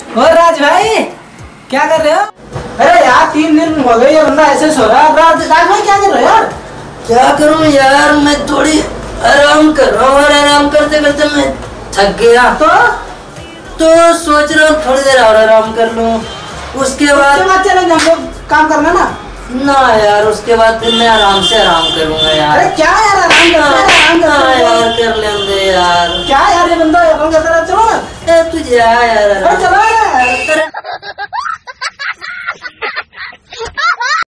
और राज भाई क्या कर रहे हो? अरे यार 3 दिन हो गए ये बंदा ऐसे सो रहा है। राज भाई क्या कर रहे हो यार? क्या करूं यार, मैं थोड़ी आराम कर रहा हूँ और आराम करते करते मैं थक गया। तो सोच रहा हूँ थोड़ी देर और आराम कर लूं। उसके बाद चलेंगे हम लोग काम करना ना यार, उसके बाद फिर मैं आराम से आराम करूंगा यार। अरे क्या यार आराम यार कर लेंगे यार। क्या यार ये बंदा आराम करता रहता है। तुझे यार चलो यार।